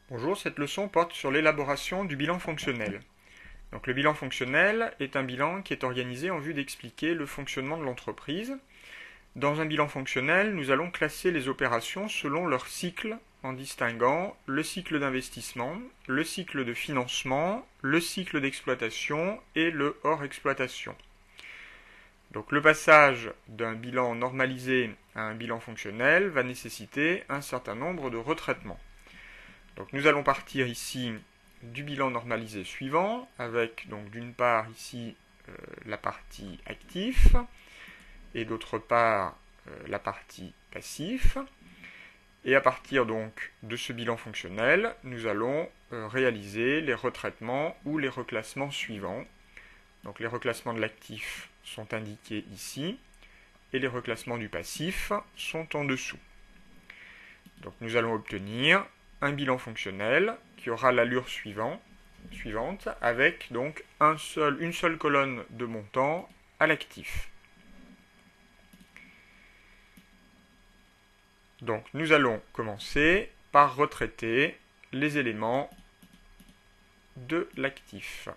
Bonjour, cette leçon porte sur l'élaboration du bilan fonctionnel. Donc, le bilan fonctionnel est un bilan qui est organisé en vue d'expliquer le fonctionnement de l'entreprise. Dans un bilan fonctionnel, nous allons classer les opérations selon leur cycle en distinguant le cycle d'investissement, le cycle de financement, le cycle d'exploitation et le hors exploitation. Donc, le passage d'un bilan normalisé à un bilan fonctionnel va nécessiter un certain nombre de retraitements. Donc nous allons partir ici du bilan normalisé suivant, avec donc d'une part ici la partie actif, et d'autre part la partie passif. Et à partir donc de ce bilan fonctionnel, nous allons réaliser les retraitements ou les reclassements suivants. Donc les reclassements de l'actif sont indiqués ici, et les reclassements du passif sont en dessous. Donc nous allons obtenir un bilan fonctionnel qui aura l'allure suivante avec donc une seule colonne de montant à l'actif. Donc nous allons commencer par retraiter les éléments de l'actif.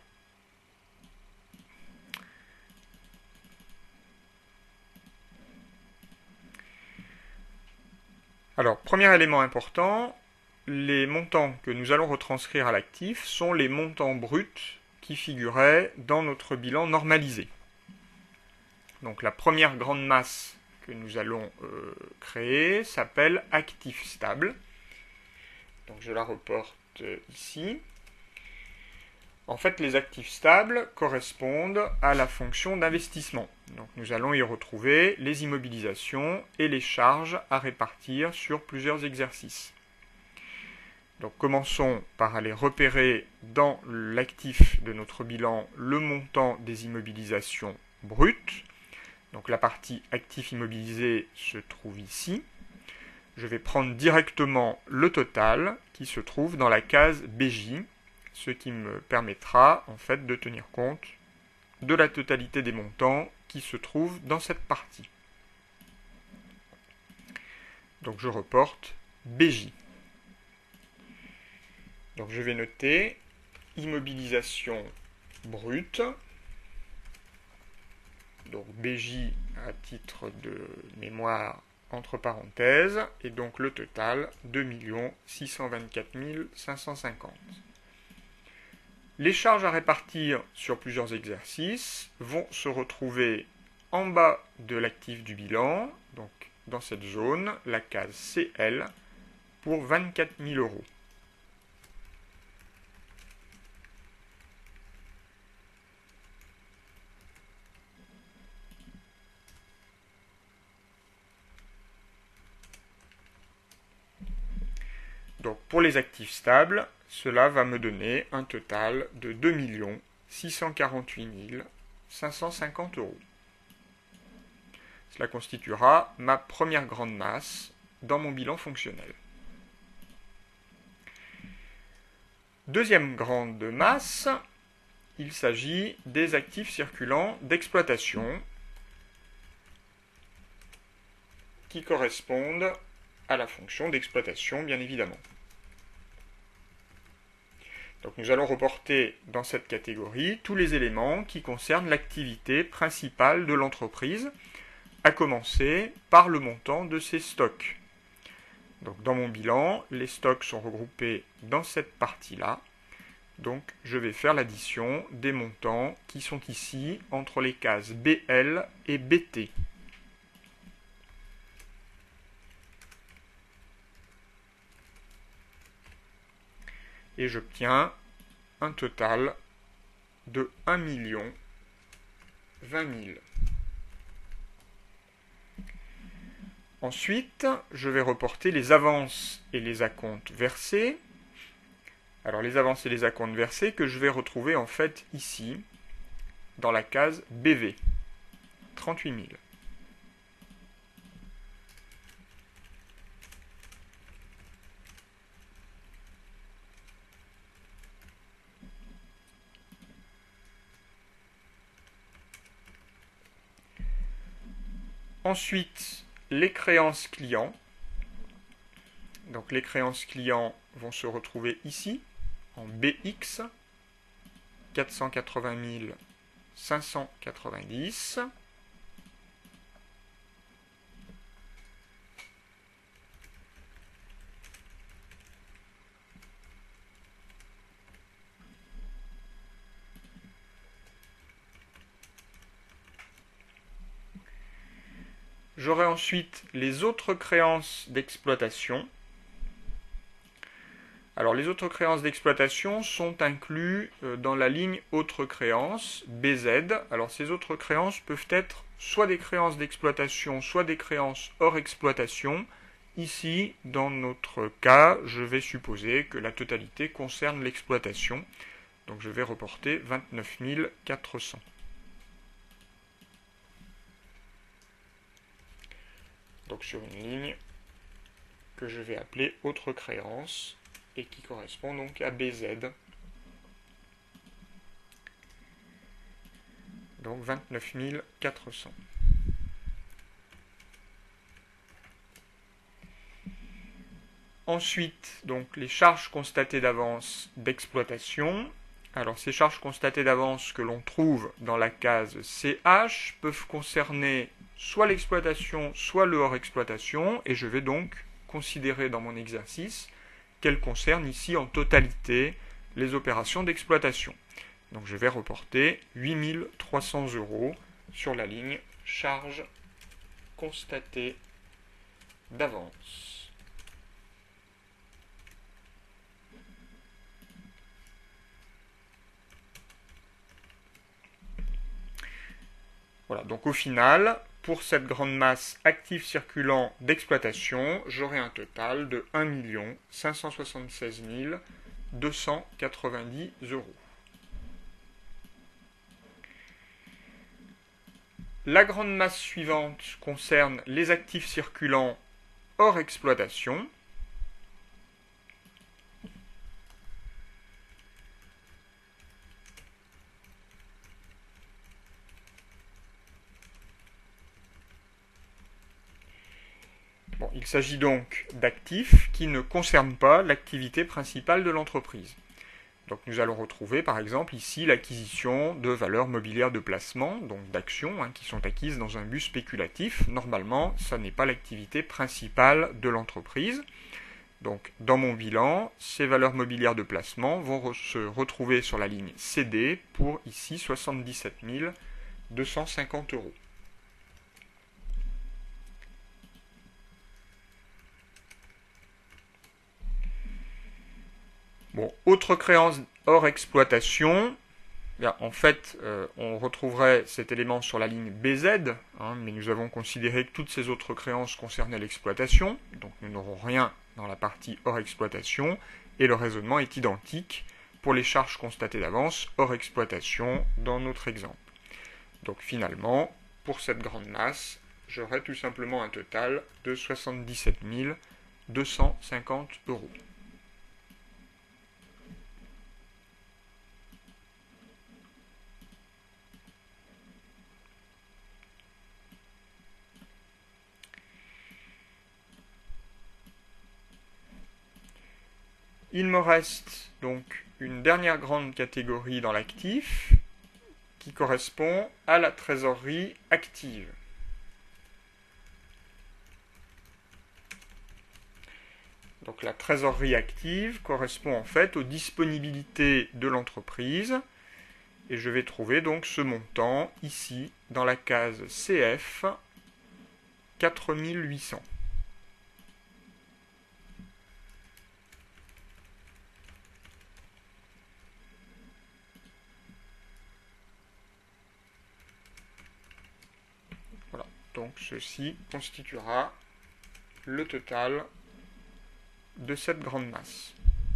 Alors, premier élément important, les montants que nous allons retranscrire à l'actif sont les montants bruts qui figuraient dans notre bilan normalisé. Donc la première grande masse que nous allons créer s'appelle actif stable. Donc je la reporte ici. En fait, les actifs stables correspondent à la fonction d'investissement. Donc nous allons y retrouver les immobilisations et les charges à répartir sur plusieurs exercices. Donc commençons par aller repérer dans l'actif de notre bilan le montant des immobilisations brutes. Donc la partie actif immobilisé se trouve ici. Je vais prendre directement le total qui se trouve dans la case BJ, ce qui me permettra en fait de tenir compte de la totalité des montants qui se trouvent dans cette partie. Donc je reporte BJ. Donc je vais noter immobilisation brute, donc BJ à titre de mémoire entre parenthèses, et donc le total 2 624 550. Les charges à répartir sur plusieurs exercices vont se retrouver en bas de l'actif du bilan, donc dans cette zone, la case CL, pour 24 000 €. Donc pour les actifs stables, cela va me donner un total de 2 648 550 €. Cela constituera ma première grande masse dans mon bilan fonctionnel. Deuxième grande masse, il s'agit des actifs circulants d'exploitation qui correspondent à la fonction d'exploitation, bien évidemment. Donc nous allons reporter dans cette catégorie tous les éléments qui concernent l'activité principale de l'entreprise, à commencer par le montant de ses stocks. Donc dans mon bilan, les stocks sont regroupés dans cette partie-là. Donc je vais faire l'addition des montants qui sont ici entre les cases BL et BT. Et j'obtiens un total de 1 020 000. Ensuite, je vais reporter les avances et les acomptes versés. Alors les avances et les acomptes versés que je vais retrouver en fait ici, dans la case BV, 38 000. Ensuite, les créances clients. Donc les créances clients vont se retrouver ici, en BX, 480 590. J'aurai ensuite les autres créances d'exploitation. Alors les autres créances d'exploitation sont incluses dans la ligne autres créances, BZ. Alors ces autres créances peuvent être soit des créances d'exploitation, soit des créances hors exploitation. Ici, dans notre cas, je vais supposer que la totalité concerne l'exploitation. Donc je vais reporter 29 400. Donc sur une ligne que je vais appeler autre créance et qui correspond donc à BZ. Donc 29 400. Ensuite, donc les charges constatées d'avance d'exploitation. Alors ces charges constatées d'avance que l'on trouve dans la case CH peuvent concerner soit l'exploitation, soit le hors exploitation, et je vais donc considérer dans mon exercice qu'elles concernent ici en totalité les opérations d'exploitation. Donc je vais reporter 8 300 € sur la ligne charges constatées d'avance. Voilà, donc au final, pour cette grande masse active circulant d'exploitation, j'aurai un total de 1 576 290 €. La grande masse suivante concerne les actifs circulants hors exploitation. Bon, il s'agit donc d'actifs qui ne concernent pas l'activité principale de l'entreprise. Donc nous allons retrouver par exemple ici l'acquisition de valeurs mobilières de placement, donc d'actions qui sont acquises dans un but spéculatif. Normalement, ça n'est pas l'activité principale de l'entreprise. Donc dans mon bilan, ces valeurs mobilières de placement vont se retrouver sur la ligne CD pour ici 77 250 €. Bon, autre créance hors exploitation, bien, en fait, on retrouverait cet élément sur la ligne BZ, mais nous avons considéré que toutes ces autres créances concernaient l'exploitation, donc nous n'aurons rien dans la partie hors exploitation, et le raisonnement est identique pour les charges constatées d'avance hors exploitation dans notre exemple. Donc finalement, pour cette grande masse, j'aurai tout simplement un total de 77 250 €. Il me reste donc une dernière grande catégorie dans l'actif qui correspond à la trésorerie active. Donc la trésorerie active correspond en fait aux disponibilités de l'entreprise et je vais trouver donc ce montant ici dans la case CF 4800. Voilà, donc ceci constituera le total de cette grande masse.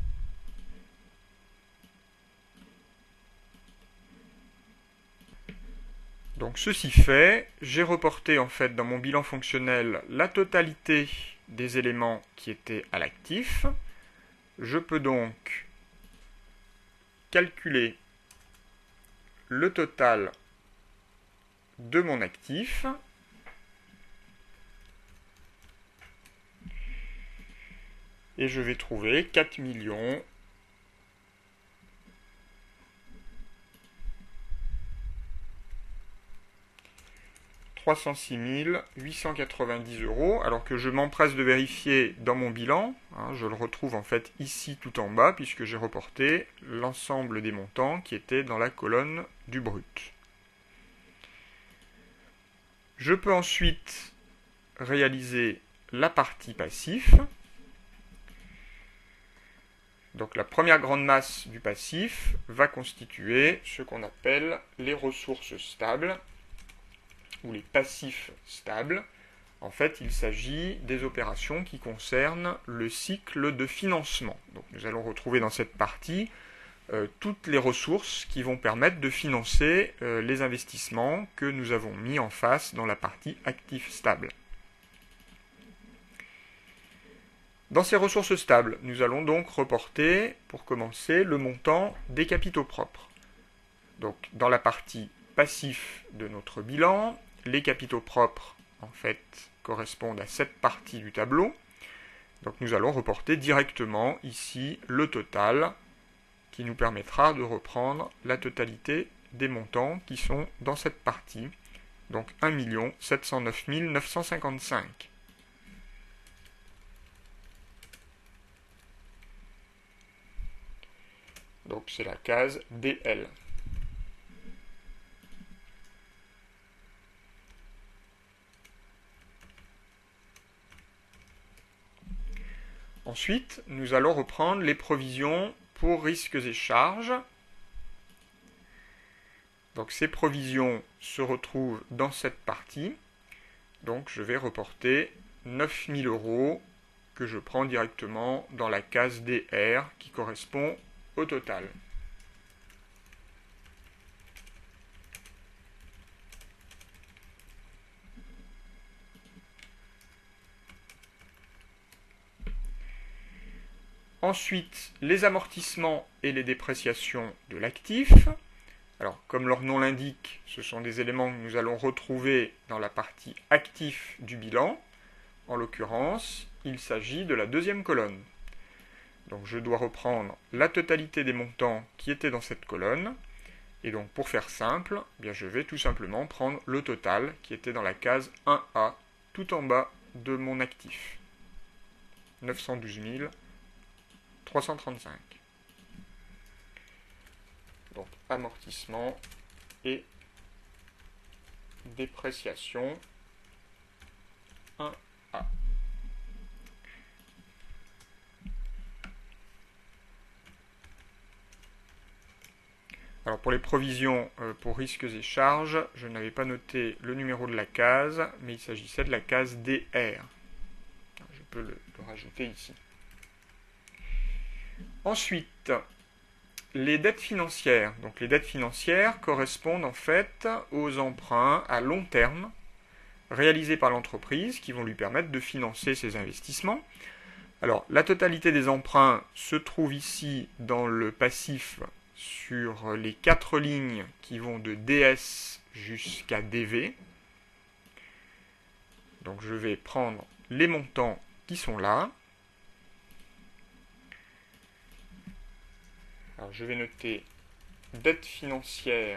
Donc ceci fait, j'ai reporté en fait dans mon bilan fonctionnel la totalité des éléments qui étaient à l'actif. Je peux donc calculer le total de mon actif. et je vais trouver 4 306 890 €, alors que je m'empresse de vérifier dans mon bilan, je le retrouve en fait ici tout en bas, puisque j'ai reporté l'ensemble des montants qui étaient dans la colonne du brut. Je peux ensuite réaliser la partie passif. Donc la première grande masse du passif va constituer ce qu'on appelle les ressources stables, ou les passifs stables. En fait, il s'agit des opérations qui concernent le cycle de financement. Donc nous allons retrouver dans cette partie toutes les ressources qui vont permettre de financer les investissements que nous avons mis en face dans la partie actifs stables. Dans ces ressources stables, nous allons donc reporter, pour commencer, le montant des capitaux propres. Donc dans la partie passif de notre bilan, les capitaux propres, en fait, correspondent à cette partie du tableau. Donc nous allons reporter directement ici le total qui nous permettra de reprendre la totalité des montants qui sont dans cette partie. Donc 1 709 955. Donc c'est la case DL. Ensuite, nous allons reprendre les provisions pour risques et charges. Donc ces provisions se retrouvent dans cette partie. Donc je vais reporter 9 000 € que je prends directement dans la case DR qui correspond au total. Ensuite, les amortissements et les dépréciations de l'actif. Alors, comme leur nom l'indique, ce sont des éléments que nous allons retrouver dans la partie actif du bilan. En l'occurrence, il s'agit de la deuxième colonne. Donc, je dois reprendre la totalité des montants qui étaient dans cette colonne. Et donc, pour faire simple, je vais tout simplement prendre le total qui était dans la case 1A, tout en bas de mon actif. 912 335. Donc amortissement et dépréciation 1A. Alors pour les provisions pour risques et charges, je n'avais pas noté le numéro de la case, mais il s'agissait de la case DR. Je peux le rajouter ici. Ensuite, les dettes financières. Donc les dettes financières correspondent en fait aux emprunts à long terme réalisés par l'entreprise qui vont lui permettre de financer ses investissements. Alors la totalité des emprunts se trouve ici dans le passif sur les 4 lignes qui vont de DS jusqu'à DV. Donc je vais prendre les montants qui sont là. Alors je vais noter dette financière,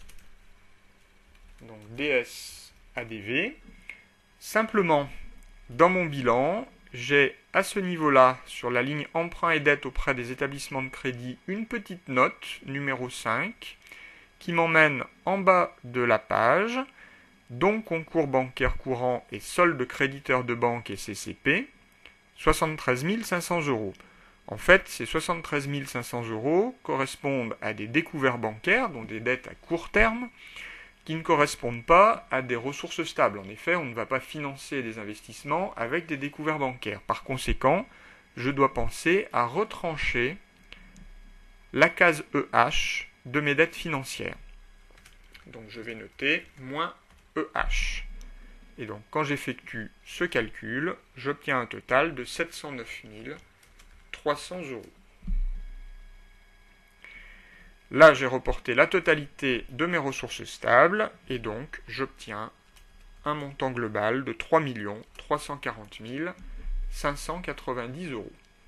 donc DS ADV. Simplement, dans mon bilan, j'ai à ce niveau-là, sur la ligne emprunt et dette auprès des établissements de crédit, une petite note, numéro 5, qui m'emmène en bas de la page, dont concours bancaire courant et solde créditeur de banque et CCP, 73 500 €. En fait, ces 73 500 € correspondent à des découverts bancaires, donc des dettes à court terme, qui ne correspondent pas à des ressources stables. En effet, on ne va pas financer des investissements avec des découverts bancaires. Par conséquent, je dois penser à retrancher la case EH de mes dettes financières. Donc je vais noter moins EH. Et donc quand j'effectue ce calcul, j'obtiens un total de 709 300 €. Là, j'ai reporté la totalité de mes ressources stables et donc j'obtiens un montant global de 3 340 590 €.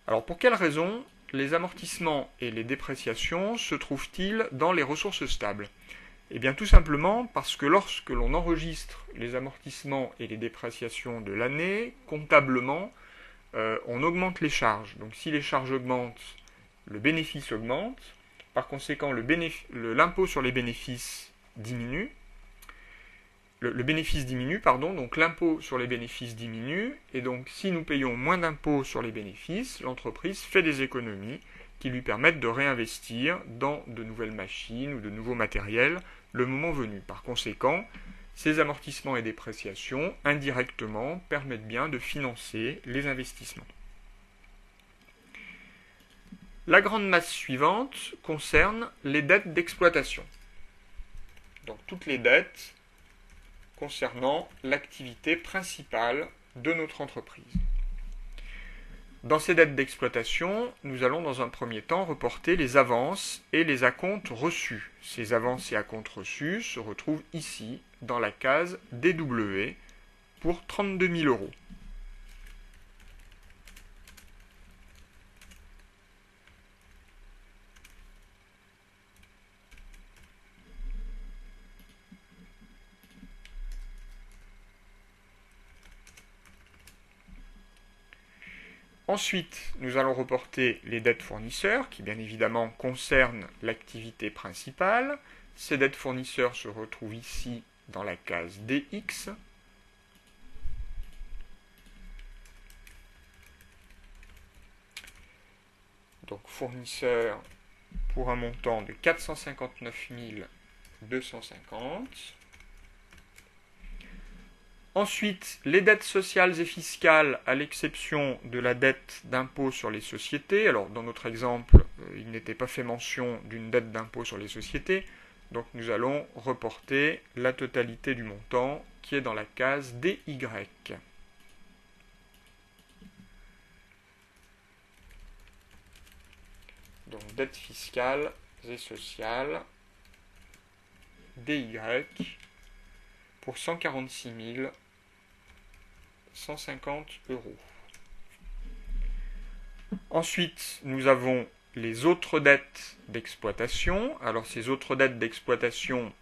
Alors pour quelles raisons les amortissements et les dépréciations se trouvent-ils dans les ressources stables? Eh bien tout simplement parce que lorsque l'on enregistre les amortissements et les dépréciations de l'année, comptablement, on augmente les charges. Donc si les charges augmentent, le bénéfice augmente. Par conséquent, l'impôt sur les bénéfices diminue. Le bénéfice diminue, pardon, donc l'impôt sur les bénéfices diminue, et donc si nous payons moins d'impôts sur les bénéfices, l'entreprise fait des économies qui lui permettent de réinvestir dans de nouvelles machines ou de nouveaux matériels le moment venu. Par conséquent, ces amortissements et dépréciations, indirectement, permettent bien de financer les investissements. La grande masse suivante concerne les dettes d'exploitation. Donc toutes les dettes concernant l'activité principale de notre entreprise. Dans ces dettes d'exploitation, nous allons dans un premier temps reporter les avances et les acomptes reçus. Ces avances et acomptes reçus se retrouvent ici, dans la case DW, pour 32 000 €. Ensuite, nous allons reporter les dettes fournisseurs, qui bien évidemment concernent l'activité principale. Ces dettes fournisseurs se retrouvent ici dans la case DX. Donc fournisseurs pour un montant de 459 250. Ensuite, les dettes sociales et fiscales, à l'exception de la dette d'impôt sur les sociétés. Alors, dans notre exemple, il n'était pas fait mention d'une dette d'impôt sur les sociétés. Donc, nous allons reporter la totalité du montant qui est dans la case DY. Donc, dettes fiscales et sociales, DY, pour 146 150 €. Ensuite, nous avons les autres dettes d'exploitation. Alors, ces autres dettes d'exploitation,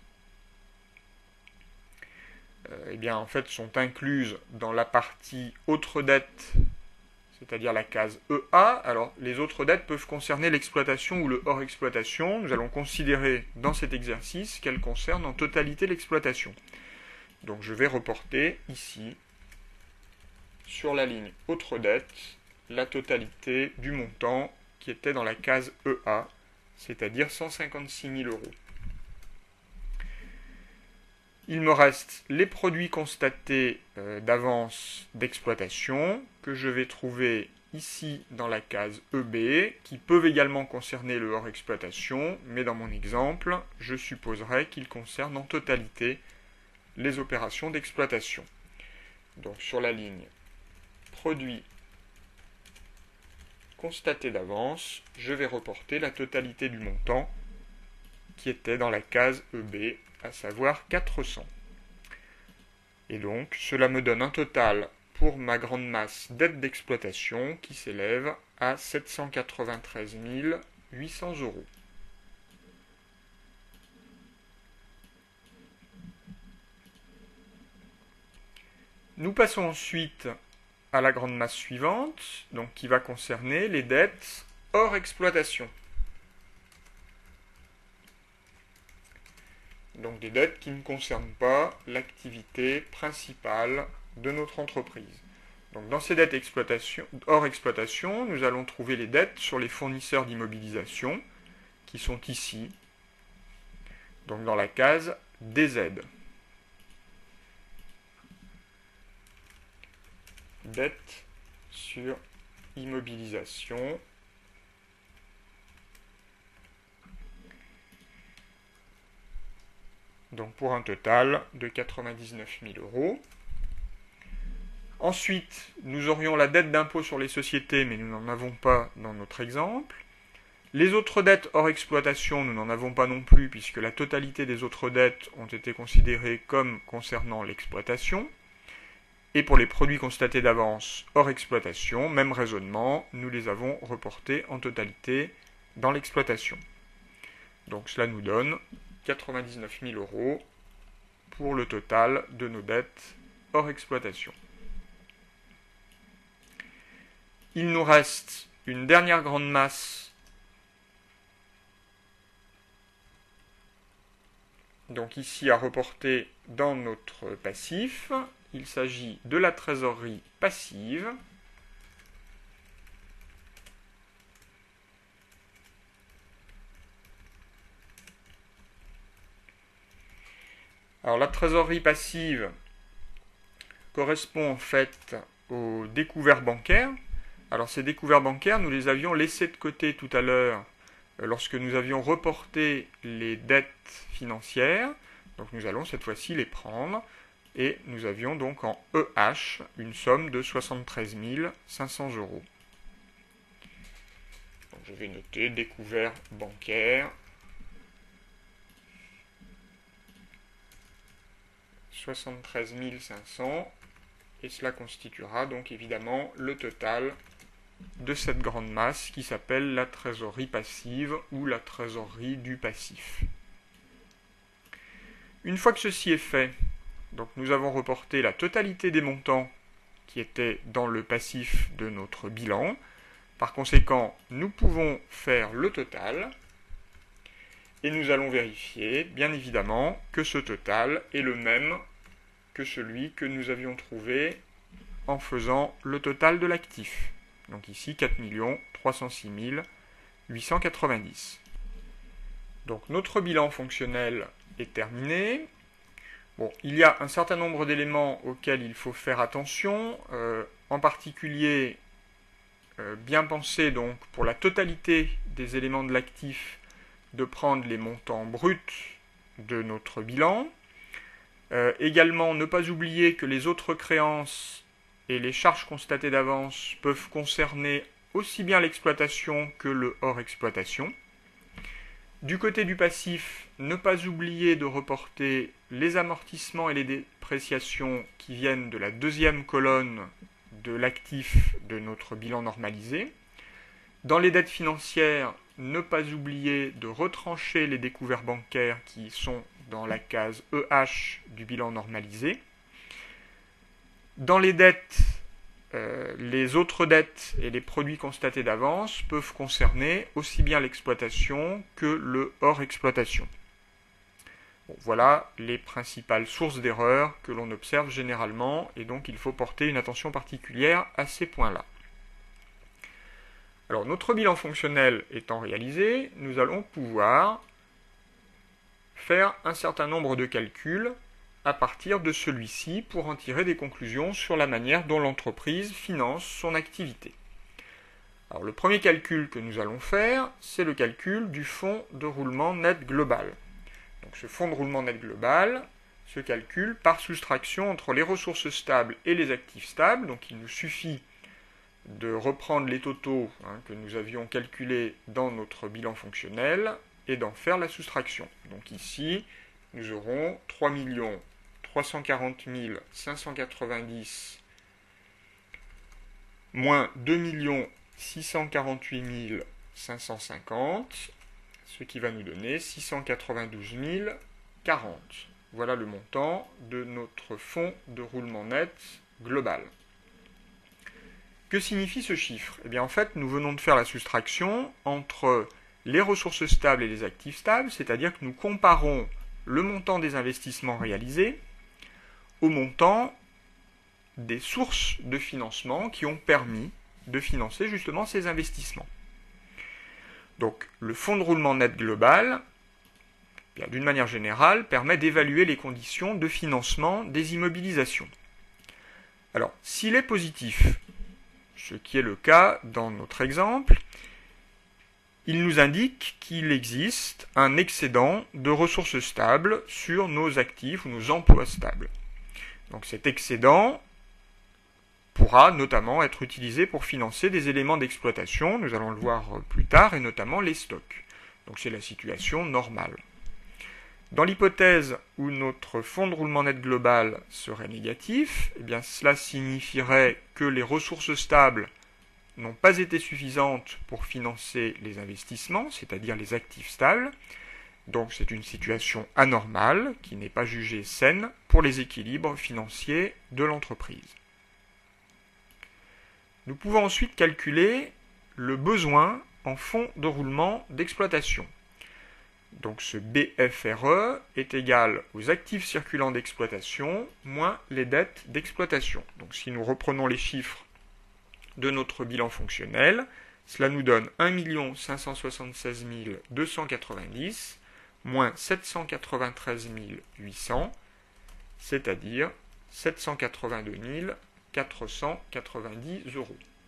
eh bien, en fait, sont incluses dans la partie autres dettes, c'est-à-dire la case EA. Alors, les autres dettes peuvent concerner l'exploitation ou le hors exploitation. Nous allons considérer dans cet exercice qu'elles concernent en totalité l'exploitation. Donc, je vais reporter ici, sur la ligne autres dettes, la totalité du montant qui était dans la case EA, c'est-à-dire 156 000 €. Il me reste les produits constatés d'avance d'exploitation que je vais trouver ici dans la case EB, qui peuvent également concerner le hors exploitation, mais dans mon exemple, je supposerai qu'ils concernent en totalité les opérations d'exploitation. Donc sur la ligne produits constatés d'avance, je vais reporter la totalité du montant qui était dans la case EB, à savoir 400. Et donc, cela me donne un total pour ma grande masse dette d'exploitation qui s'élève à 793 800 €. Nous passons ensuite à la grande masse suivante, donc qui va concerner les dettes hors exploitation. Donc des dettes qui ne concernent pas l'activité principale de notre entreprise. Donc dans ces dettes hors exploitation, nous allons trouver les dettes sur les fournisseurs d'immobilisation, qui sont ici, donc dans la case DZ. Dettes sur immobilisation. Donc pour un total de 99 000 €. Ensuite, nous aurions la dette d'impôt sur les sociétés, mais nous n'en avons pas dans notre exemple. Les autres dettes hors exploitation, nous n'en avons pas non plus, puisque la totalité des autres dettes ont été considérées comme concernant l'exploitation. Et pour les produits constatés d'avance hors exploitation, même raisonnement, nous les avons reportés en totalité dans l'exploitation. Donc cela nous donne 99 000 € pour le total de nos dettes hors exploitation. Il nous reste une dernière grande masse, donc ici à reporter dans notre passif. Il s'agit de la trésorerie passive. Alors la trésorerie passive correspond en fait aux découverts bancaires. Alors ces découverts bancaires, nous les avions laissés de côté tout à l'heure lorsque nous avions reporté les dettes financières. Donc nous allons cette fois-ci les prendre et nous avions donc en EH une somme de 73 500 €. Donc je vais noter découvert bancaire 73 500 et cela constituera donc évidemment le total de cette grande masse qui s'appelle la trésorerie passive ou la trésorerie du passif. Une fois que ceci est fait, donc nous avons reporté la totalité des montants qui étaient dans le passif de notre bilan. Par conséquent, nous pouvons faire le total et nous allons vérifier, bien évidemment, que ce total est le même que celui que nous avions trouvé en faisant le total de l'actif. Donc ici, 4 306 890. Donc notre bilan fonctionnel est terminé. Bon, il y a un certain nombre d'éléments auxquels il faut faire attention, en particulier bien penser donc pour la totalité des éléments de l'actif de prendre les montants bruts de notre bilan. Également, ne pas oublier que les autres créances et les charges constatées d'avance peuvent concerner aussi bien l'exploitation que le hors exploitation. Du côté du passif, ne pas oublier de reporter les amortissements et les dépréciations qui viennent de la deuxième colonne de l'actif de notre bilan normalisé. Dans les dettes financières, ne pas oublier de retrancher les découverts bancaires qui sont dans la case EH du bilan normalisé. Dans les dettes, les autres dettes et les produits constatés d'avance peuvent concerner aussi bien l'exploitation que le hors exploitation. Bon, voilà les principales sources d'erreurs que l'on observe généralement et donc il faut porter une attention particulière à ces points-là. Alors notre bilan fonctionnel étant réalisé, nous allons pouvoir faire un certain nombre de calculs à partir de celui-ci pour en tirer des conclusions sur la manière dont l'entreprise finance son activité. Alors le premier calcul que nous allons faire, c'est le calcul du fonds de roulement net global. Donc ce fonds de roulement net global se calcule par soustraction entre les ressources stables et les actifs stables. Donc il nous suffit de reprendre les totaux que nous avions calculés dans notre bilan fonctionnel et d'en faire la soustraction. Donc ici, nous aurons 3 340 590 moins 2 648 550, ce qui va nous donner 692 040. Voilà le montant de notre fonds de roulement net global. Que signifie ce chiffre? Eh bien, en fait, nous venons de faire la soustraction entre les ressources stables et les actifs stables, c'est-à-dire que nous comparons le montant des investissements réalisés au montant des sources de financement qui ont permis de financer justement ces investissements. Donc, le fonds de roulement net global, d'une manière générale, permet d'évaluer les conditions de financement des immobilisations. Alors, s'il est positif, ce qui est le cas dans notre exemple, il nous indique qu'il existe un excédent de ressources stables sur nos actifs ou nos emplois stables. Donc cet excédent pourra notamment être utilisé pour financer des éléments d'exploitation, nous allons le voir plus tard, et notamment les stocks. Donc c'est la situation normale. Dans l'hypothèse où notre fonds de roulement net global serait négatif, eh bien cela signifierait que les ressources stables n'ont pas été suffisantes pour financer les investissements, c'est-à-dire les actifs stables. Donc c'est une situation anormale qui n'est pas jugée saine pour les équilibres financiers de l'entreprise. Nous pouvons ensuite calculer le besoin en fonds de roulement d'exploitation. Donc ce BFRE est égal aux actifs circulants d'exploitation moins les dettes d'exploitation. Donc si nous reprenons les chiffres de notre bilan fonctionnel, cela nous donne 1 576 290 moins 793 800, c'est-à-dire 782 490 €.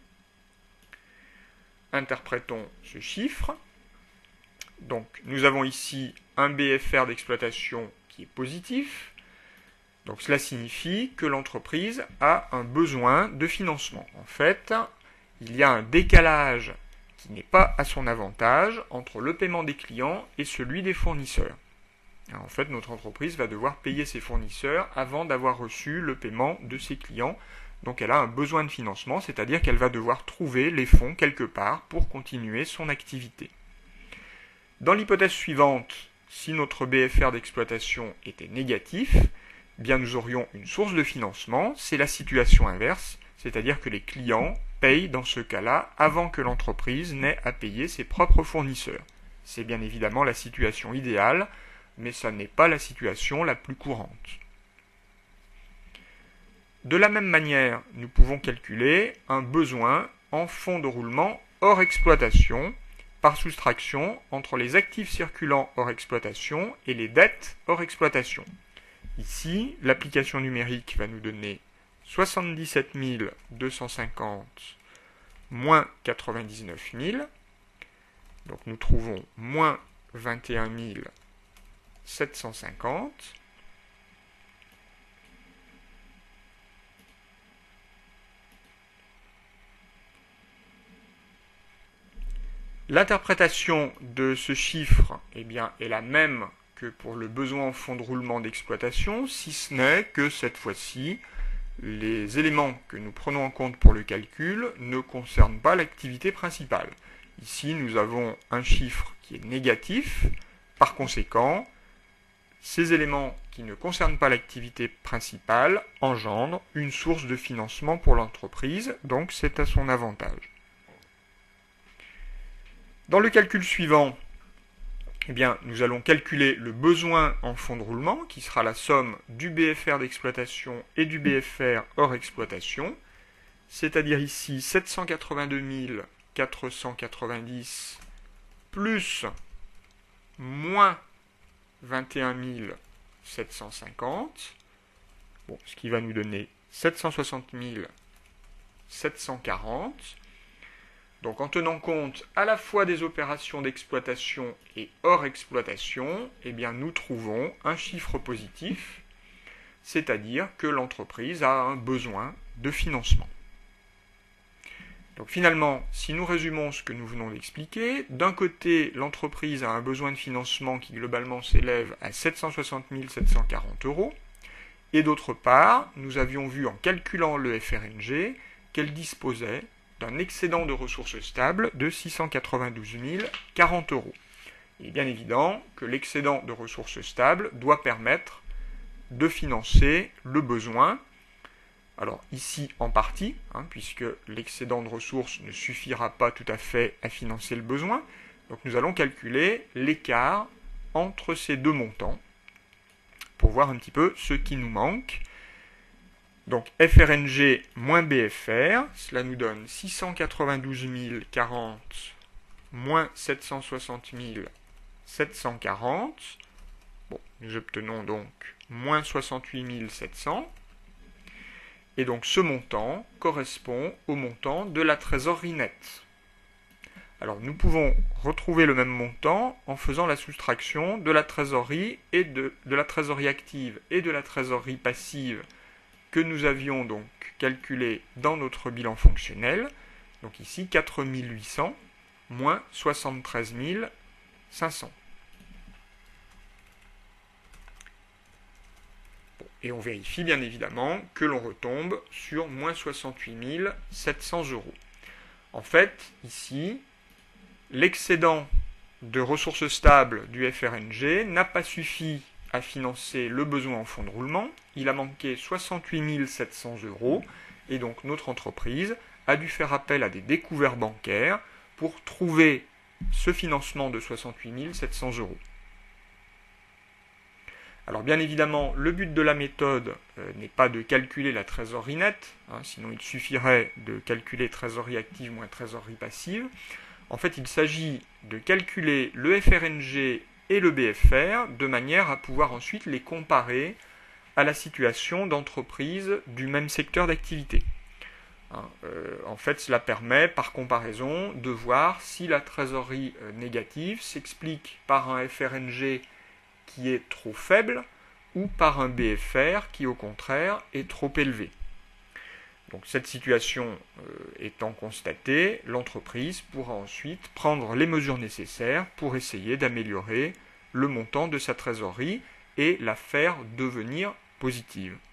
Interprétons ce chiffre. Donc nous avons ici un BFR d'exploitation qui est positif. Donc cela signifie que l'entreprise a un besoin de financement. En fait, il y a un décalage qui n'est pas à son avantage entre le paiement des clients et celui des fournisseurs. En fait, notre entreprise va devoir payer ses fournisseurs avant d'avoir reçu le paiement de ses clients. Donc elle a un besoin de financement, c'est-à-dire qu'elle va devoir trouver les fonds quelque part pour continuer son activité. Dans l'hypothèse suivante, si notre BFR d'exploitation était négatif, eh bien nous aurions une source de financement, c'est la situation inverse, c'est-à-dire que les clients payent dans ce cas-là avant que l'entreprise n'ait à payer ses propres fournisseurs. C'est bien évidemment la situation idéale, mais ça n'est pas la situation la plus courante. De la même manière, nous pouvons calculer un besoin en fonds de roulement hors exploitation, par soustraction entre les actifs circulants hors exploitation et les dettes hors exploitation. Ici, l'application numérique va nous donner 77 250 moins 99 000. Donc nous trouvons moins 21 750. L'interprétation de ce chiffre est la même que pour le besoin en fonds de roulement d'exploitation, si ce n'est que cette fois-ci, les éléments que nous prenons en compte pour le calcul ne concernent pas l'activité principale. Ici, nous avons un chiffre qui est négatif. Par conséquent, ces éléments qui ne concernent pas l'activité principale engendrent une source de financement pour l'entreprise, donc c'est à son avantage. Dans le calcul suivant, nous allons calculer le besoin en fonds de roulement, qui sera la somme du BFR d'exploitation et du BFR hors exploitation, c'est-à-dire ici 782 490 plus moins 21 750, ce qui va nous donner 760 740. Donc en tenant compte à la fois des opérations d'exploitation et hors exploitation, nous trouvons un chiffre positif, c'est-à-dire que l'entreprise a un besoin de financement. Donc finalement, si nous résumons ce que nous venons d'expliquer, d'un côté, l'entreprise a un besoin de financement qui globalement s'élève à 760 740 €, et d'autre part, nous avions vu en calculant le FRNG qu'elle disposait d'un excédent de ressources stables de 692 040 €. Il est bien évident que l'excédent de ressources stables doit permettre de financer le besoin. Alors ici en partie, puisque l'excédent de ressources ne suffira pas tout à fait à financer le besoin. Donc nous allons calculer l'écart entre ces deux montants pour voir un petit peu ce qui nous manque. Donc FRNG moins BFR, cela nous donne 692 040 moins 760 740. Nous obtenons donc moins 68 700. Et donc ce montant correspond au montant de la trésorerie nette. Alors nous pouvons retrouver le même montant en faisant la soustraction de la trésorerie et de la trésorerie active et de la trésorerie passive que nous avions donc calculé dans notre bilan fonctionnel. Donc ici 4 800 moins 73 500. Et on vérifie bien évidemment que l'on retombe sur moins 68 700 €. En fait, ici, l'excédent de ressources stables du FRNG n'a pas suffi à financer le besoin en fonds de roulement. Il a manqué 68 700 € et donc notre entreprise a dû faire appel à des découverts bancaires pour trouver ce financement de 68 700 €. Alors bien évidemment, le but de la méthode n'est pas de calculer la trésorerie nette, sinon il suffirait de calculer trésorerie active moins trésorerie passive. En fait, il s'agit de calculer le FRNG et le BFR de manière à pouvoir ensuite les comparer à la situation d'entreprises du même secteur d'activité. En fait, cela permet, par comparaison, de voir si la trésorerie négative s'explique par un FRNG qui est trop faible ou par un BFR qui, au contraire, est trop élevé. Donc, cette situation étant constatée, l'entreprise pourra ensuite prendre les mesures nécessaires pour essayer d'améliorer le montant de sa trésorerie et la faire devenir positive.